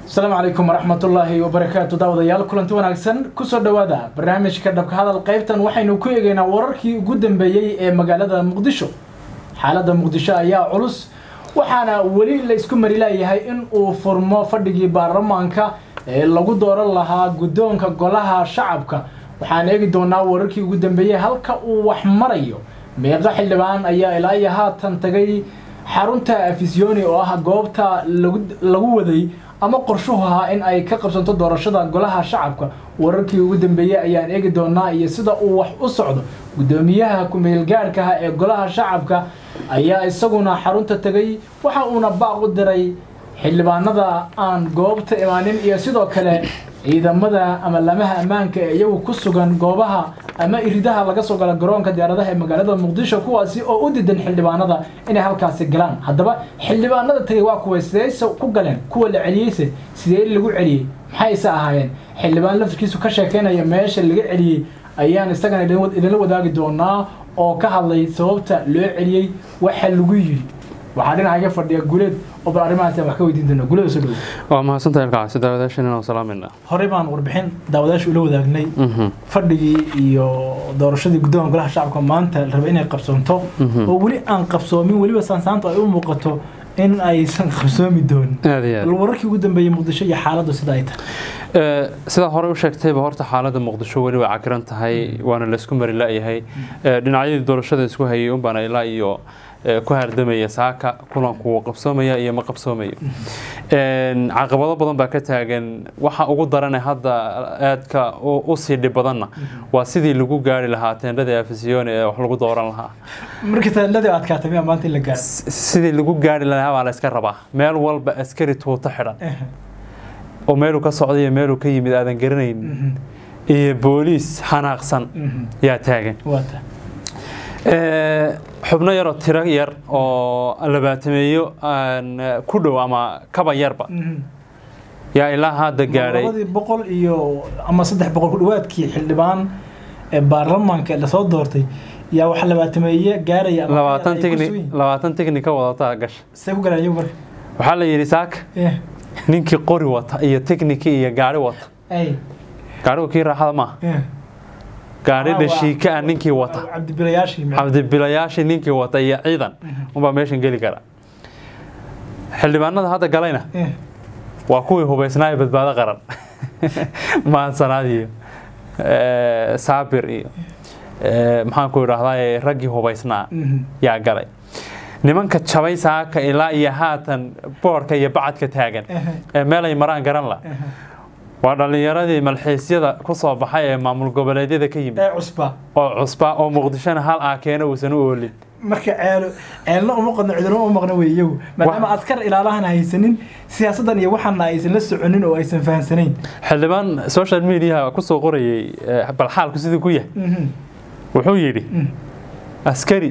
السلام عليكم ورحمة الله وبركاته داوديال كلنتي wanaagsan ku soo dhawaada barnaamijka dhabka hadal qaybtan waxaynu ku eegaynaa wararkii ugu dambeeyay ee magaalada Muqdisho xaaladda Muqdisho ayaa culus waxaana wali la isku mari laayahay in uu furmo fadhigii baarlamaanka ee lagu dooran lahaa gudoonka golaha shacabka waxaan eegi doonaa wararkii ugu dambeeyay halka uu wax marayo meeqa xildhibaan ayaa ilaa haatan tagay xarunta Afisiyooni oo ah goobta lagu waday ama qorshuhu ahaa in ay ka qabsanto doorashada golaha shacabka wararkii ugu dambeeyay ayaan eegi doonaa iyo sida uu wax u socdo gudoomiyaha ku-meel gaarka ah ee golaha shacabka ayaa isaguna xarunta tagay waxa uuna baaq u diray xildhibaanada aan goobta imaanin iyo sidoo kale ciidamada ama lamaha ammaanka ee iyagu ku sugan goobaha ama iridaha laga soo gala garoonka diyaaradaha ee magaalada Muqdisho kuwaasi oo u diidan xildhibaanada inay halkaas galaan haddaba xildhibaanada tagay waa kuwa sidee ku galeen kuwa la celiyay sidee lagu celiyay maxay ahaayeen xildhibaan laftirkiisu ka sheekeynaya meesha laga celiyay ayaan isagana idin wadaagi doonaa oo ka hadlay sababta loo celiyay waxa lagu yiri waxaa dhinaca fadhiya guleed oo arrimahaas wax ka weydiin doona guleed soo dhaw waa mahadsantahay halkaas daawadaashana oo salaamayna horey baan warbixin daawadaashu ula wadaagnay fadhigii iyo doorashadii gudoonka golaha shacabka maanta la rabay inay qabsanto oo wali aan qabsoomin waliba saansaanto ay u muuqato in aysan qabsoomi doonin wararkii ugu dambeeyay Muqdisho iyo xaaladdu sida ay tahay sida hore u sheegtayba horta xaaladda Muqdisho wali waa cakiran tahay waana la isku mari laayahay dhinacyada doorashada isku hayay un baan ilaa iyo ku hardamaya saaka kulanku qabsoomaya iyo ma qabsoomayo caqabado badan baa ka taagan waxa ugu daran hadda aadka u sii dhib badanna waa sidii lagu gaari lahaa teendhada Afisiyooni ee wax lagu dooran lahaa markii teendhada aad ka tahay maanta la gaar sidii lagu gaari lahaa waa la iska rabaa meel walba askari tuuta xiran oo meel ka socday iyo meel ka yimid aadan garanayn iyo booliis xanaaqsan yaa taagan xubno yar oo tiro yar oo labaatameeyo ku dhow ama kaba yarba yaa ilaa hadda gaaray 200 iyo ama 300 ku dhawaadkii xildhibaan ee baarlamaanka la soo doortay yaa wax labaatameeyo gaaraya 20 teknika wadata gash say ku galayeen marka waxa la yiri saak ninkii qori wata iyo tekniki iyo gaari wata gaarigu kii raaxada ma gaari dhashiika ninkii wata cabdi bilayaashi ninkii wata iyo ciidan uma meeshan gali kara xildhibaanada hadda galayna waa kuwii hubaysnaa badbaado qaran maan sanaadiyo saabir iyo maxaan ku yiraahdaa ragii hubaysnaa yaa galay nimanka jabay saaka ilaa iyo haatan boorka iyo bacadka taagan meel ay maraan garan la waa dhalinyaradii malxiisyada ku soo baxay ee maamul goboleedyada ka yimid cusba oo Muqdishona hal aakeena uusan u oolin marka ceelna uma qodno cidina uma maqna weeyow maadaama askar ilaalahan haysanin siyaasadan iyo waxana aysan la soconin oo aysan fahansanayn xildhibaan social media ku soo qorayay bal xaalku sidii ku yahay wuxuu yiri askari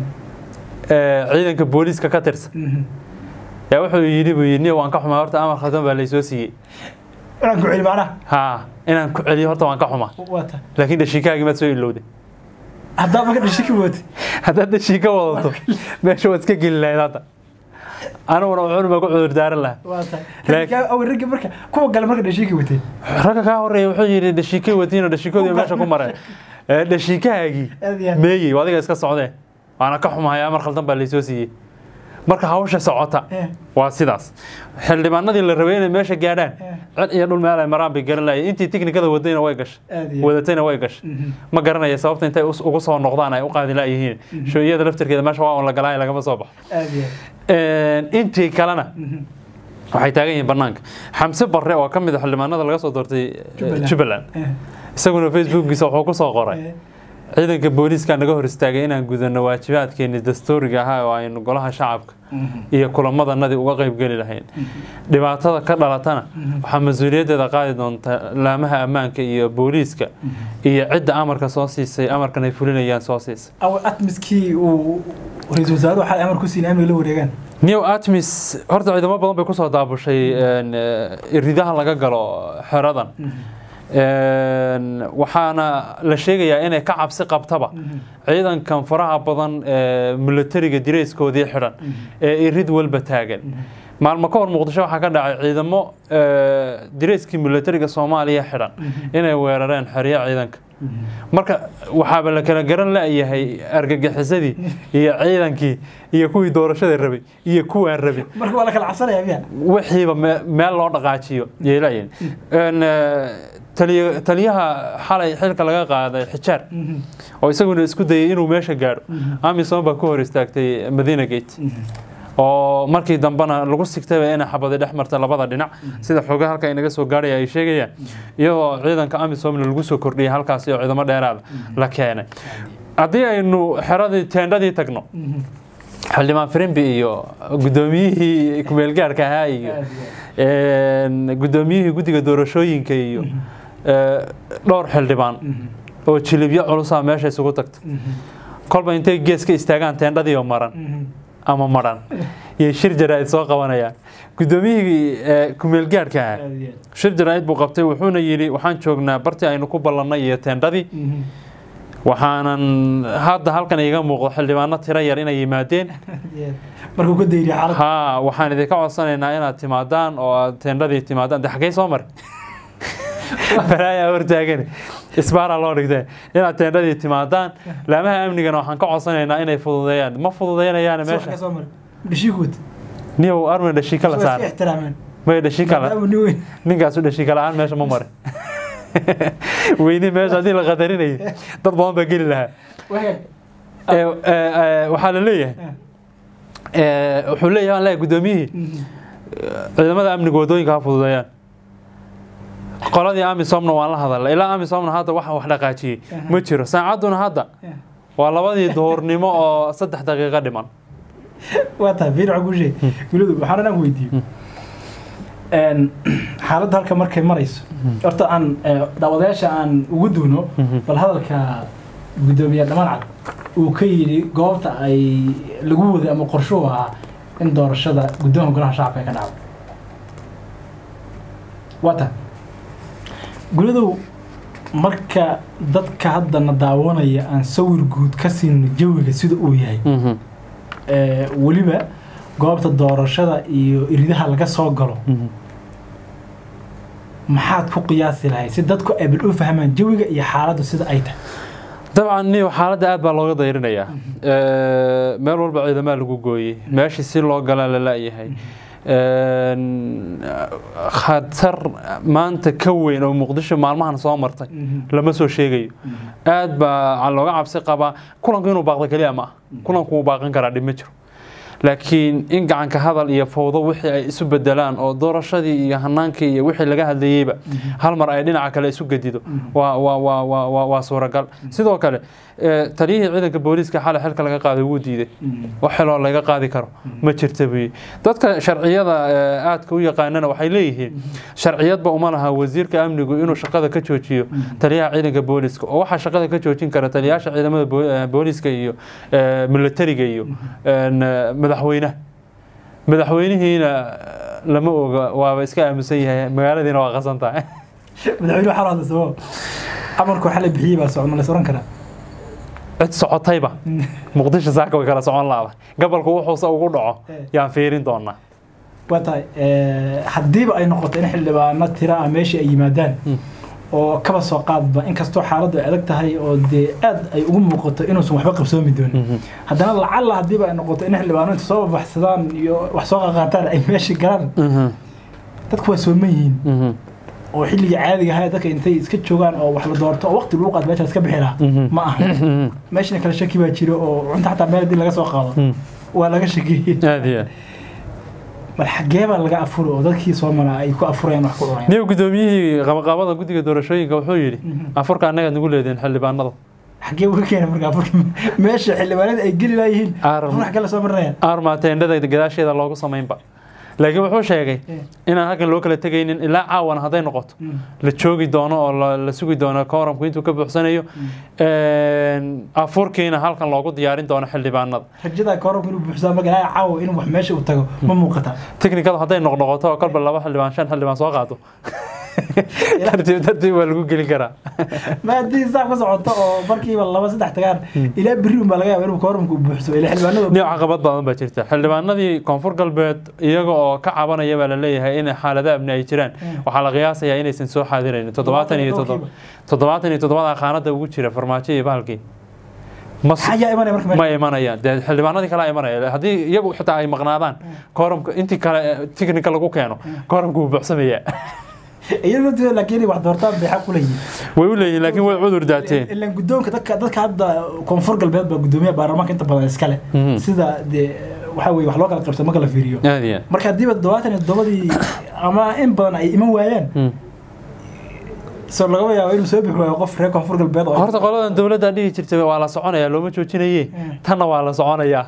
ciidanka booliska ka tirsan yaa wuxuu yiri waan ka xumaa horta amar khadan baa la soo siiyay inaan ku celi macna inaan ku celiyo horta waan ka xumaa laakiin dhashiikaagi ma soo ilowday hadda ma ka dhashiki wad hadda dhashika wadato meesha wad iska gali lahayd hadda anaguna wuxuu ma ku cudur daaran lahaa laakiin aw rag marka kuwa gal marka dhashiki watay ragga ka horeeyay wuxuu yiri dhashikay wadiina dhashikooda meesha ku maray dhashikaagi meeyay wadiga iska socday waana ka xumahay amar khaldan baa la soo siiyay marka hawsha socota waa sidaas xildhibaanadii la rabay inay meesha gaadhaan cid iyo dhul meel ay maraan bay garan laayeen intii teknikada wadayna way gashay wadatayna way gashay ma garanaya sababta intay ugu soo noqdaan ay u qaadi laayihiin shooyada laftirkeeda meesha waa la galay laga soo baxo intii kalena waxay taagan yihiin banaanka xamse barre oo kamid ah xildhibaanada laga soo doortay Jubbaland isaguna Facebook-giisa wuxuu ku soo qoray ciidanka booliska naga hor istaagay inaan gudano waajibaadkeena dastuuriga ah oo aynu golaha shacabka iyo kulamadanadii uga qayb gali lahayn dhibaatada ka dhalatana waxa mas'uuliyadeeda qaadi doonta laamaha ammaanka iyo booliska iyo cidda amarka soo siisay amarkan ay fulinayaan soo siisay aw atmiskii uu ra'iisul wasaaruhu waxa amar ku siin amni la wareegan new atmis horta ciidamo badan bay ku soo daabushay iridaha laga galo xeradan waxaana la sheegayaa inay ka cabsi qabtaba ciidankan faraha badan militariga direyskoodii xidhan ee irid walba taagan maalmo ka hor muqdisho waxaa ka dhacay ciidamo direyskii militariga Soomaaliya xidhan inay weerareen xeryo ciidanka marka waxaaba la kala garan laayahay argagixisadii iyo ciidankii iyo kuwii doorashada rabay iyo kuwaan rabin marka wala kala cabsanaya wixiiba meel loo dhaqaajiyo yeelayeen taliyaha xalay xilka laga qaaday xijaar oo isaguna isku dayay inuu meesha gaaro amisom baa ku hor istaagtay Madiina Gate oo markii dambana lagu sigtay in xabada dhexmarta labada dhinac sida xogaha halka inaga soo gaaray ay sheegayaan iyadoo ciidanka amisom lagu soo kordhiyay halkaas iyo ciidamo dheeraad la keenay hadii aynu xeradii teendhadii tagno xildhibaan Firimbi iyo gudoomiyihii kumeel gaarka ahaa iyo gudoomiyihii guddiga doorashooyinka iyo dhowr xildhibaan oo jilibyo culus ah meesha isugu tagtay kolba intay geeska istaagaan teendhadii oo maran ama maran iyo shir jaraa'id soo qabanayaan gudoomiyihii kumeel gaarka ah shir jaraa'id buu qabtay wuxuuna yiri waxaan joognaa bartii aynu ku ballanay iyo teendhadii waxaanan hadda halkan iga muuqdo xildhibaano tiro yar inay yimaadeen markuu ku deeyay xaalad waxaan idinka codsanaynaa inaad timaadaan oo aad teendhadii timaadaan xagee soo maray baraaya hortaagan isbaara loo dhigtay inaad teendhadii timaadaan laamaha amnigana waxaan ka codsanaynaa inay fududeeyaan ma fududeynayaan meesha dhishikuut niyow arma dhishika la saar ma dhishika la ninkaas dhishika la aan meesha ma maray weyne meesha hadii la qadarinay dad badan baa geli lahaa waxaa la leeyahay wuxuu leeyahay gudoomiyihii ciidamada amniga wadooyinka ha fududeeyaan qoladii amisomna waan la hadalay ilaa amisomna hadda waxa wax dhaqaajiyay ma jiro saacaduna hadda waa labadii duhurnimo oo 3 daqiiqo dhiman waa taa fiir cugushay guludu waxaan aan weydiiyay xaaladda halka markay marayso horta aan daawadayaasha aan ugu doono bal hadalka gudoomiyaha dhamaanad uu ka yiri goobta ay lagu wada ama qorsho ah in doorashada gudoonka golaha shacabka ka dhacdo wata guludu marka dadka hadda na daawanaya aan sawir guud ka siin jawiga sida uu yahay waliba goobta doorashada iyo iridaha laga soo galo maxaad ku qiyaasi lahayd si dadku ay bil u fahmaan jawiga iyo xaaladdu sida ay tahay dabcan niyo xaaladda aad baa looga dayrinayaa meel walba ciidamada lagu gooyay meeshii si loo gala la laayahay khatar maanta ka weyn oo muqdisho maalmahan soo martay lama soo sheegayo aad baa looga cabsi qabaa kulanku inuu baaqdo kaliya ma kulanku uu baaqan karaa dhib ma jiro laakiin in gacanka hadal iyo fowdo wixii ay isu bedelaan oo doorashadii iyo hanaankii iyo wixii laga hadlayayba hal mar ay dhinaca kale isu gadido waa suuragal sidoo kale taliyihii ciidanka booliiska xalay xilka laga qaaday wuu diiday wax xiloo laga qaadi karo ma jirta buyi dadka sharciyada aadka u yaqaanana waxay leeyihiin sharciyadba uma laha wasiirka amnigu inuu shaqada ka joojiyo taliyaha ciidanka booliiska oo waxa shaqada ka joojin kara taliyaasha ciidamada booliiska iyo militariga iyo madaxweynihiina lama oga waaba iska aamusan yahay magaaladiina waa qasan tahay madaxweynuhu xaraada sabab amarku xalay bixiyay baa socon la soran karaa cid socotayba muqdisho saaka way kala socon laada gobolku wuxuu ugu dhaco yaan fiirin doonaa wataay hadiiba ay noqoto in xildhibaano tira meeshii ay yimaadaan oo kaba soo qaadba inkastoo xaaladdu ay adag tahay oo dee aad ay ugu muuqato inuusan waxba qabsoomi doonin haddana lacalla hadiiba ay noqoto in xildhibaano inta soo baxsadaan iyo wax soo qaataan ay meeshii galaan dadku waa sooman yihiin oo xilliga caadiga ahaa dadka intay iska joogaan oo wax la doorto oo waqti lagu qaad meesha iska bixi lahaa ma aha meeshana kala shaki baa jiro oo cunta xataa meel haddii laga soo qaado waa laga shakiyey bal xagee baa laga afuro oo dadkii Soomaaliya ay ku afureen wax ku cunayaan niyo gudoomiyihii qabaqabada guddiga doorashooyinka wuxuu yiri afurka anaga nagu leedeen xildhibaanada xagee uga keenay markaa afurka meesha xildhibaanada ay geli laayeen wax kala soo marnayaan armateendada gadaasheeda loogu sameynba laakiin wuxuu sheegay inaan halkan loo kala tagaynin ilaa caawan haday noqoto la joogi doono oo la sugi doono kooramku intuu ka buuxsanayo afurkiina halkan loogu diyaarin doono xildhibaanada rajada kooramku inuu buuxsamo magaalada caawa inuu wax meesha u tago ma muuqata teknikada haday noqnoqoto oo kalba laba xildhibaan shan xildhibaan soo qaado tartiib waa lagu gelin karaa ما أدري صعب قصة عطاء بركي والله بس ده احتجار إلى بريم بلغة ويرم كورم كوبحسوا إلى حلبانة نوع عقبات بعض بتشرته حلبانة دي كونفور قلبت يجوا كعبنا يبقى لليه هنا حالة ذا ابن أيتران وحالة قياسة هي إني سنسو حاضرين تضباطني خانة وجهة فرماتي بالكي حاجة ما إيمانية ده حلبانة دي كلا إيمانية هذه يجوا حتى أي مغناطان كورم أنت كلا تكنيكال لو كانوا كورم كوبحسمية يلو لكن واحد ورطان بيحكوا لي ويقول لكن هو عذر ذاتين اللي قدومك دك هذا كونفور قلبيات بقدومية بارلمانك أنت بدل إسكاله سيدا دي وحوي وحلوك على قرصة ما كلا فيريو مركز دي بالدواتن الدوادي أما إن بدن أي إمام ويان صار لقوا يا ويلو سبب ويوقف ريك كونفور قلبيات هرت قالوا الدولة دي ترتبي على صعونة يا لو ما تشوفيني تنا على صعونة يا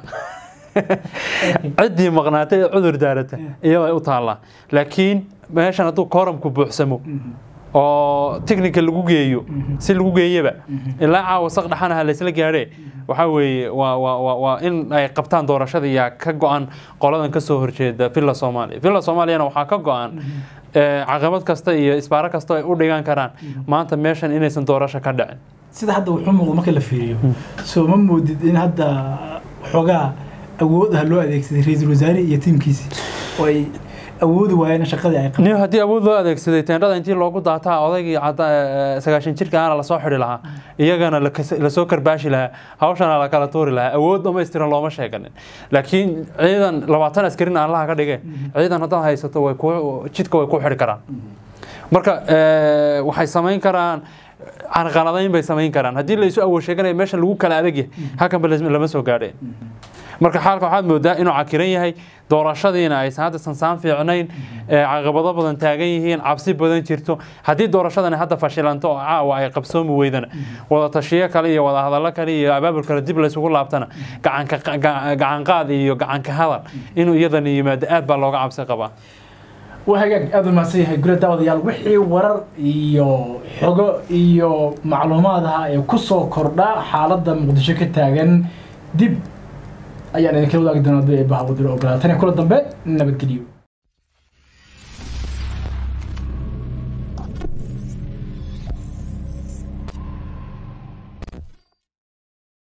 عدي مغناطي عذر دارته إيه وطالع لكن meeshan haduu koramku buuxsamo oo technical lagu geeyo si lagu geeyaba ilaa caawa saq dhaxanaha la isla gaaree waxa weeye waa in ay qabtaan doorashada iyo ka go'an qoladan ka soo horjeeda Villa Soomaaliyana waxa ka go'an caqabad kasta iyo isbaara kasta ay u dhigan karaan maanta meeshan inaysan doorasho ka dhicin sida hadda wuxuu muuqdo marka la fiiriyo soo ma moodid in hadda xogaa awoodaha loo adeegsaday ra'iisul wasaare iyo tiimkiisa oo ay awood waayna shaqadii ay qabteen hadii awood loo adeegsaday teendhada intii loogu daataa odaygii 9 jirka aan la soo xiri lahaa iyagana la soo karbaashi lahaa hawshana la kala tuuri lahaa awood dhameystiran looma sheeganin laakiin ciidan 20 askarin aan laha ka dhigay ciidan hadda haysato way ku jidka way ku xiri karaan marka waxay sameyn karaan carqaladayn bay sameyn karaan hadii la isu awood sheeganay meesha lagu kala adeeg halkan lama soo gaadhay marka xaalka waxaad moodaa inuu cakiran yahay doorashadiina ay hadda sansaan fiicnayn caqabado badan taagan yihiin cabsi badan jirto hadii doorashadana hadda fashilanto oo caawa ay qabsoomi weydana wada tashiye kale iyo wada hadallo kale iyo abaabul kale dib la isugu laabtana gacan qaad iyo gacan ka hadal inuu iyadan yimaado aad baa looga cabsi qabaa وهاجك هذا ما سيه يقول داود يال وحي ورر iyo xogo iyo macluumaadaha ay ku soo kordha xaaladda Muqdisho ka taagan dib ayaan idin kala wadaagi doonaa baa wada ogolaatay kula dambe nabadgeliyo